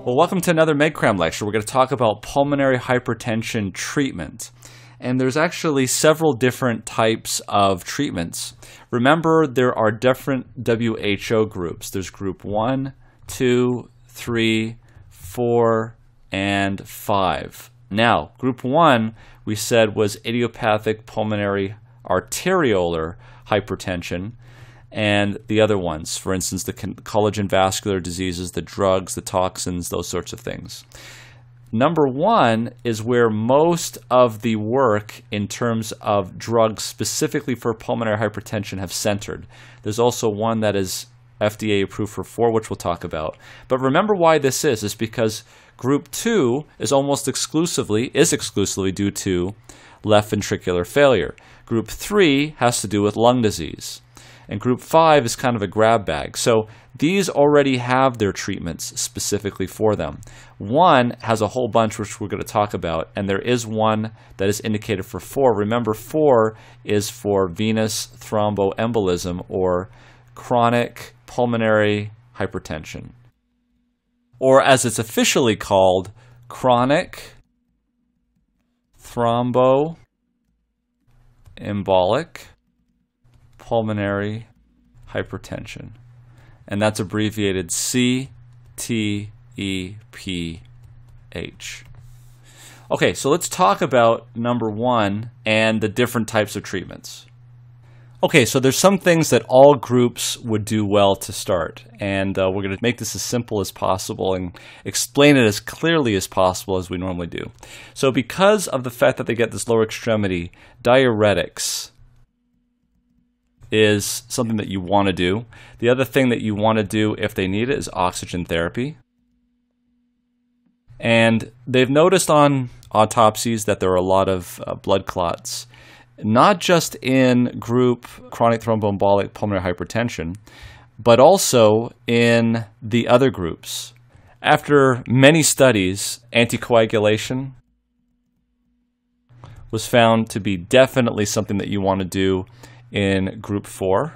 Well, welcome to another MedCram lecture. We're going to talk about pulmonary hypertension treatment. And there's actually several different types of treatments. Remember, there are different WHO groups. There's group 1, 2, 3, 4, and 5. Now, group 1, we said, was idiopathic pulmonary arteriolar hypertension. And the other ones, for instance, the collagen vascular diseases, the drugs, the toxins, those sorts of things. Number 1 is where most of the work in terms of drugs specifically for pulmonary hypertension have centered. There's also one that is FDA approved for 4, which we'll talk about. But remember why this is because group 2 is exclusively due to left ventricular failure. Group 3 has to do with lung disease. And group 5 is kind of a grab bag. So these already have their treatments specifically for them. 1 has a whole bunch which we're going to talk about, and there is one that is indicated for 4. Remember, 4 is for venous thromboembolism or chronic pulmonary hypertension. Or as it's officially called, chronic thromboembolic pulmonary hypertension, and that's abbreviated CTEPH. Okay, so let's talk about number 1 and the different types of treatments. Okay, so there's some things that all groups would do well to start, and we're going to make this as simple as possible and explain it as clearly as possible as we normally do. So because of the fact that they get this lower extremity, diuretics is something that you want to do. The other thing that you want to do if they need it is oxygen therapy. And they've noticed on autopsies that there are a lot of blood clots, not just in group chronic thromboembolic pulmonary hypertension, but also in the other groups. After many studies, anticoagulation was found to be definitely something that you want to do in group 4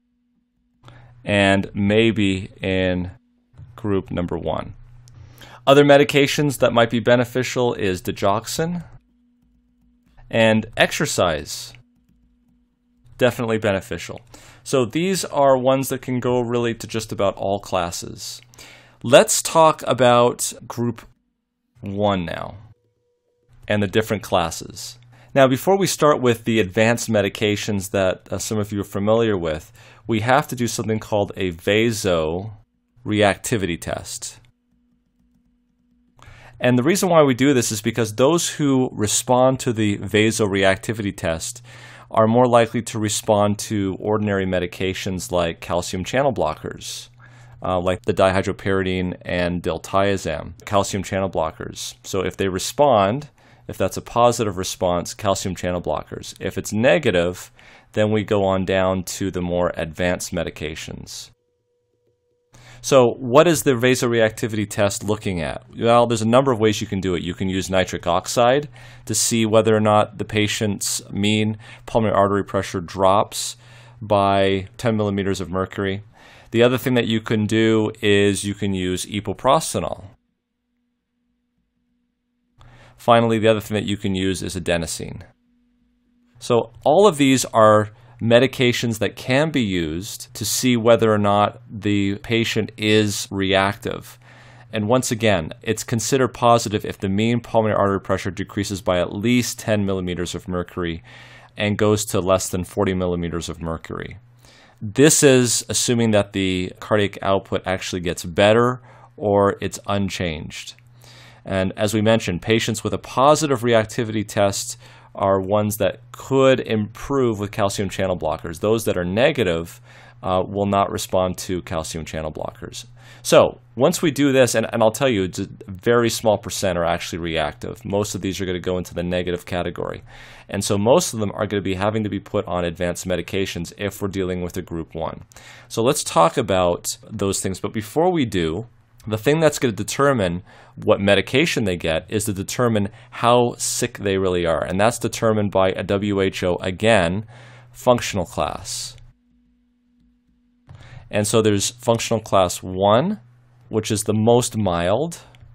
and maybe in group number 1. Other medications that might be beneficial is digoxin and exercise. Definitely beneficial. So these are ones that can go really to just about all classes. Let's talk about group 1 now and the different classes. Now, before we start with the advanced medications that some of you are familiar with, we have to do something called a vasoreactivity test. And the reason why we do this is because those who respond to the vasoreactivity test are more likely to respond to ordinary medications like calcium channel blockers, like the dihydropyridine and diltiazem, calcium channel blockers. So if they respond, if that's a positive response, calcium channel blockers. If it's negative, then we go on down to the more advanced medications. So what is the vasoreactivity test looking at? Well, there's a number of ways you can do it. You can use nitric oxide to see whether or not the patient's mean pulmonary artery pressure drops by 10 millimeters of mercury. The other thing that you can do is you can use epoprostenol. Finally, the other thing that you can use is adenosine. So all of these are medications that can be used to see whether or not the patient is reactive. And once again, it's considered positive if the mean pulmonary artery pressure decreases by at least 10 millimeters of mercury and goes to less than 40 millimeters of mercury. This is assuming that the cardiac output actually gets better or it's unchanged. And as we mentioned, patients with a positive reactivity test are ones that could improve with calcium channel blockers. Those that are negative will not respond to calcium channel blockers. So once we do this, and I'll tell you, it's a very small percent are actually reactive. Most of these are going to go into the negative category. And so most of them are going to be having to be put on advanced medications if we're dealing with a group 1. So let's talk about those things. But before we do, the thing that's going to determine what medication they get is to determine how sick they really are. And that's determined by a WHO, again, functional class. And so there's functional class 1, which is the most mild,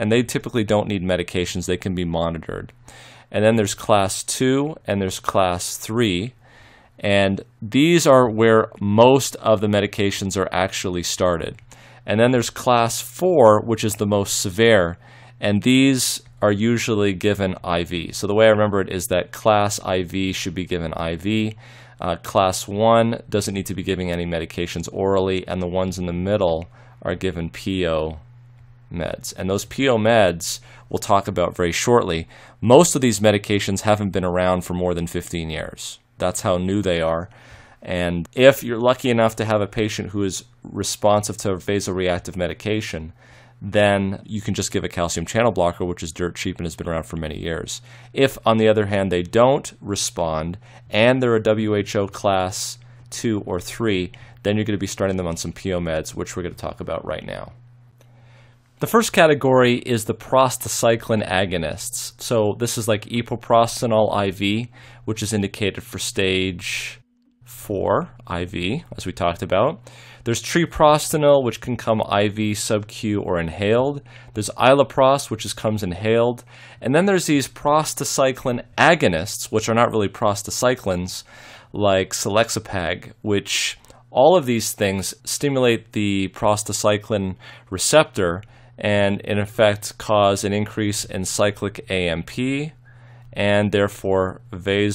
and they typically don't need medications. They can be monitored. And then there's class 2 and there's class 3. And these are where most of the medications are actually started. And then there's class 4, which is the most severe. And these are usually given IV. So the way I remember it is that class IV should be given IV. Class 1 doesn't need to be giving any medications orally. And the ones in the middle are given PO meds. And those PO meds we'll talk about very shortly. Most of these medications haven't been around for more than 15 years. That's how new they are. And if you're lucky enough to have a patient who is responsive to vasoreactive medication, then you can just give a calcium channel blocker, which is dirt cheap and has been around for many years. If, on the other hand, they don't respond and they're a WHO class 2 or 3, then you're going to be starting them on some PO meds, which we're going to talk about right now. The first category is the prostacyclin agonists. So this is like epoprostenol IV, which is indicated for stage 4 IV, as we talked about. There's treprostinil, which can come IV, sub-Q, or inhaled. There's iloprost, which comes inhaled. And then there's these prostacyclin agonists, which are not really prostacyclins, like selexipag, which all of these things stimulate the prostacyclin receptor and in effect cause an increase in cyclic AMP and therefore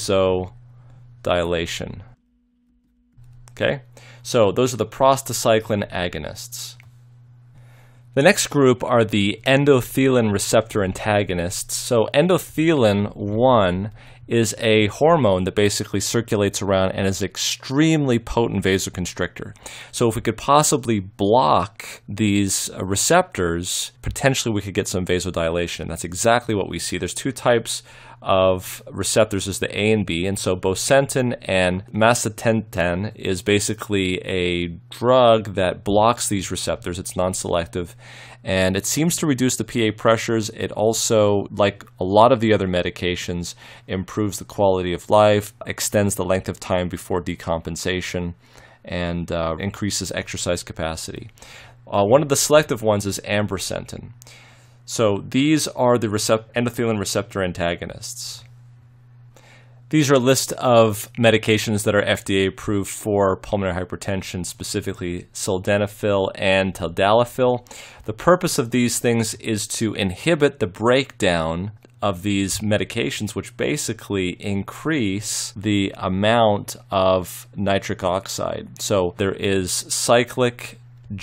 vasodilation. Okay, so those are the prostacyclin agonists. The next group are the endothelin receptor antagonists. So endothelin 1 is a hormone that basically circulates around and is an extremely potent vasoconstrictor. So if we could possibly block these receptors, potentially we could get some vasodilation. That's exactly what we see. There's two types of receptors, there's the A and B, and so bosentan and macitentan is basically a drug that blocks these receptors. It's non-selective, and it seems to reduce the PA pressures. It also, like a lot of the other medications, improves the quality of life, extends the length of time before decompensation, and increases exercise capacity. One of the selective ones is ambrisentan. So these are the endothelin receptor antagonists. These are a list of medications that are FDA approved for pulmonary hypertension, specifically sildenafil and tadalafil. The purpose of these things is to inhibit the breakdown of these medications, which basically increase the amount of nitric oxide. So there is cyclic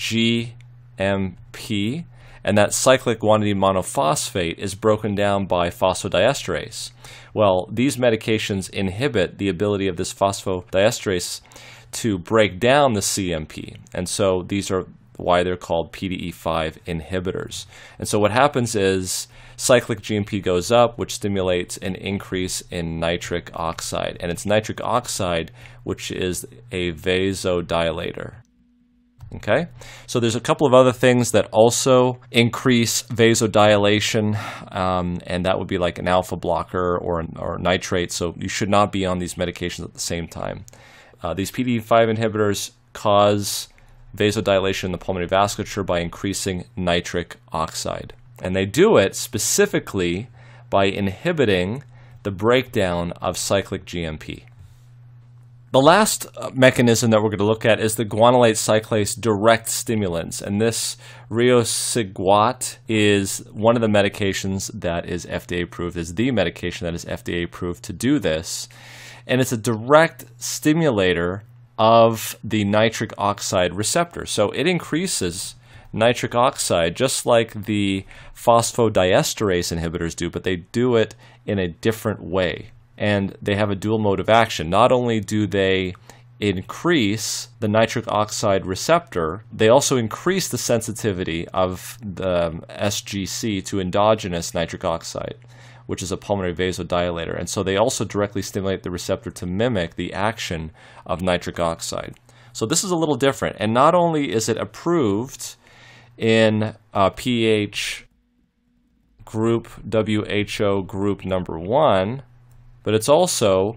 GMP, and that cyclic guanidine monophosphate is broken down by phosphodiesterase. Well, these medications inhibit the ability of this phosphodiesterase to break down the CMP. And so these are why they're called PDE5 inhibitors. And so what happens is cyclic GMP goes up, which stimulates an increase in nitric oxide. And it's nitric oxide which is a vasodilator. Okay, so there's a couple of other things that also increase vasodilation, and that would be like an alpha blocker or nitrate, so you should not be on these medications at the same time. These PDE5 inhibitors cause vasodilation in the pulmonary vasculature by increasing nitric oxide. And they do it specifically by inhibiting the breakdown of cyclic GMP. The last mechanism that we're going to look at is the guanylate cyclase direct stimulants, and this riociguat is one of the medications that is FDA approved, is the medication that is FDA approved to do this, and it's a direct stimulator of the nitric oxide receptor. So it increases nitric oxide just like the phosphodiesterase inhibitors do, but they do it in a different way. And they have a dual mode of action. Not only do they increase the nitric oxide receptor, they also increase the sensitivity of the SGC to endogenous nitric oxide, which is a pulmonary vasodilator. And so they also directly stimulate the receptor to mimic the action of nitric oxide. So this is a little different. And not only is it approved in pH group, WHO group number 1, but it's also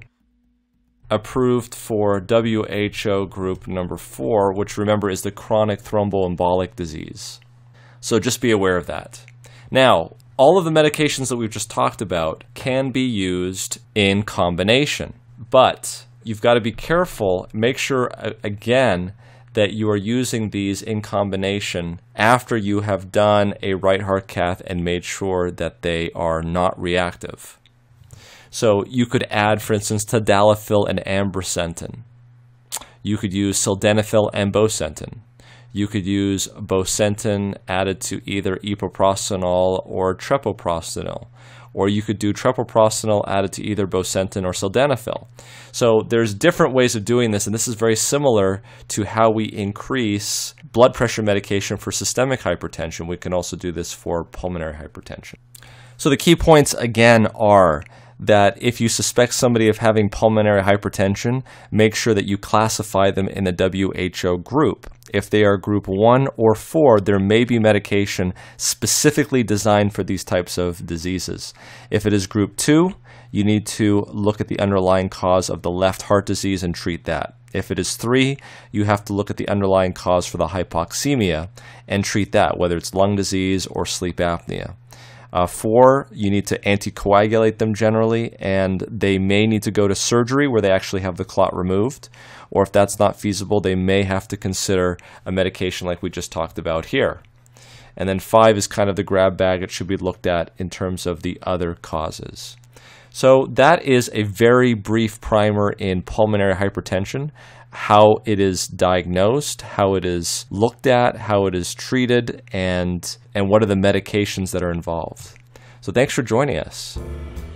approved for WHO group number 4, which remember is the chronic thromboembolic disease. So just be aware of that. Now, all of the medications that we've just talked about can be used in combination, but you've got to be careful. Make sure, again, that you are using these in combination after you have done a right heart cath and made sure that they are not reactive. So you could add, for instance, tadalafil and ambrisentan. You could use sildenafil and bosentan. You could use bosentan added to either epoprostenol or trepoprostenol. Or you could do trepoprostenol added to either bosentan or sildenafil. So there's different ways of doing this, and this is very similar to how we increase blood pressure medication for systemic hypertension. We can also do this for pulmonary hypertension. So the key points, again, are that if you suspect somebody of having pulmonary hypertension, make sure that you classify them in the WHO group. If they are group 1 or 4, there may be medication specifically designed for these types of diseases. If it is group 2, you need to look at the underlying cause of the left heart disease and treat that. If it is 3, you have to look at the underlying cause for the hypoxemia and treat that, whether it's lung disease or sleep apnea. 4, you need to anticoagulate them generally, and they may need to go to surgery where they actually have the clot removed, or if that's not feasible, they may have to consider a medication like we just talked about here. And then 5 is kind of the grab bag. It should be looked at in terms of the other causes. So that is a very brief primer in pulmonary hypertension, how it is diagnosed, how it is looked at, how it is treated, and what are the medications that are involved. So thanks for joining us.